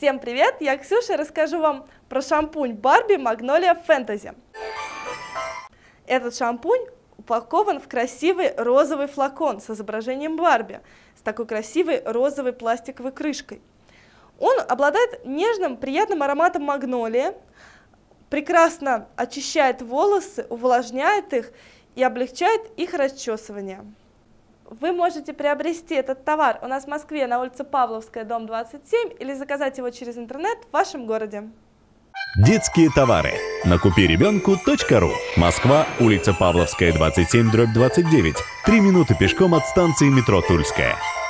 Всем привет, я Ксюша и расскажу вам про шампунь Барби Magnolia Fantasy. Этот шампунь упакован в красивый розовый флакон с изображением Барби, с такой красивой розовой пластиковой крышкой. Он обладает нежным, приятным ароматом магнолии, прекрасно очищает волосы, увлажняет их и облегчает их расчесывание. Вы можете приобрести этот товар у нас в Москве на улице Павловская, дом 27, или заказать его через интернет в вашем городе. Детские товары. Накупиребенку.ру. Москва, улица Павловская, 27/29. 3 минуты пешком от станции метро Тульская.